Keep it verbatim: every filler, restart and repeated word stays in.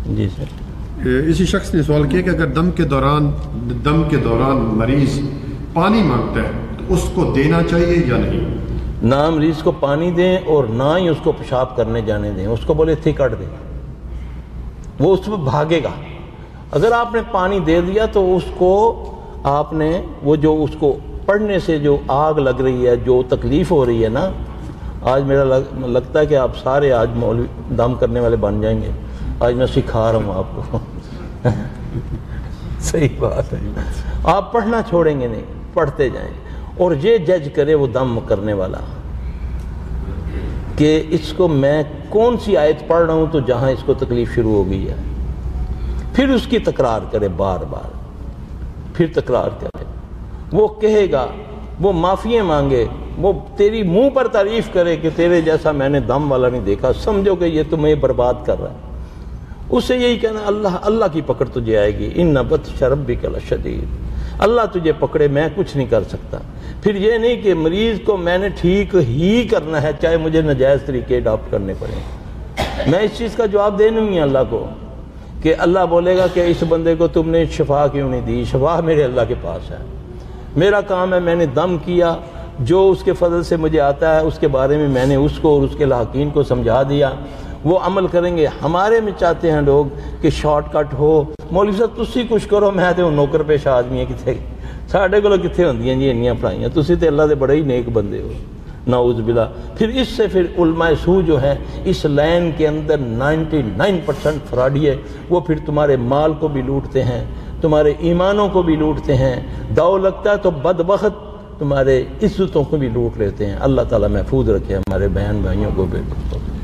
جی سر. اسی شخص نے سوال کیا کہ اگر دم کے دوران دم کے دوران مریض پانی مانگتا ہے تو اس کو دینا چاہیے یا نہیں؟ نہ مریض کو پانی دیں اور نہ ہی اس کو پیشاب کرنے جانے دیں. اس کو بولے تھی کٹ دیں، وہ اس پہ بھاگے گا. اگر آپ نے پانی دے دیا تو اس کو آپ نے وہ جو اس کو پڑھنے سے جو آگ لگ رہی ہے، جو تکلیف ہو رہی ہے نا، آج میرا لگ, لگتا ہے کہ آپ سارے آج مولوی دم کرنے والے بن جائیں گے. آج میں سکھا رہا ہوں آپ کو. صحیح بات ہے. آپ پڑھنا چھوڑیں گے نہیں، پڑھتے جائیں. اور یہ جج کرے وہ دم کرنے والا کہ اس کو میں کون سی آیت پڑھ رہا ہوں تو جہاں اس کو تکلیف شروع ہو گئی ہے، پھر اس کی تکرار کرے بار بار، پھر تکرار کرے. وہ کہے گا، وہ معافی مانگے، وہ تیری منہ پر تعریف کرے کہ تیرے جیسا میں نے دم والا نہیں دیکھا، سمجھو کہ یہ تمہیں برباد کر رہا ہے. اسے یہی کہنا اللہ اللہ کی پکڑ تجھے آئے گی. ان بطش ربک لشدید، اللہ تجھے پکڑے میں کچھ نہیں کر سکتا. پھر یہ نہیں کہ مریض کو میں نے ٹھیک ہی کرنا ہے چاہے مجھے ناجائز طریقے اڈاپٹ کرنے پڑے. میں اس چیز کا جواب دے نہیں اللہ کو کہ اللہ بولے گا کہ اس بندے کو تم نے شفا کیوں نہیں دی. شفا میرے اللہ کے پاس ہے. میرا کام ہے میں نے دم کیا، جو اس کے فضل سے مجھے آتا ہے اس کے بارے میں میں نے اس کو اور اس کے لاحقین کو سمجھا دیا، وہ عمل کریں گے. ہمارے میں چاہتے ہیں لوگ کہ شارٹ کٹ ہو، مولوی صاحب تسی کچھ کرو، میں تو نوکر پیش آدمی ہیں، کتنے ساڈے کولوں کتنے ہوندیاں جی انیاں پڑھائیاں، تسی تے اللہ دے بڑے ہی نیک بندے ہو. نعوذ باللہ. پھر اس سے پھر علماء سو جو ہیں اس لائن کے اندر نائنٹی نائن پرسنٹ فراڈی ہے. وہ پھر تمہارے مال کو بھی لوٹتے ہیں، تمہارے ایمانوں کو بھی لوٹتے ہیں. داؤ لگتا ہے تو بدبخت تمہارے عزتوں کو بھی لوٹ لیتے ہیں. اللہ تعالیٰ محفوظ رکھے ہمارے بہن بھائیوں کو بھی.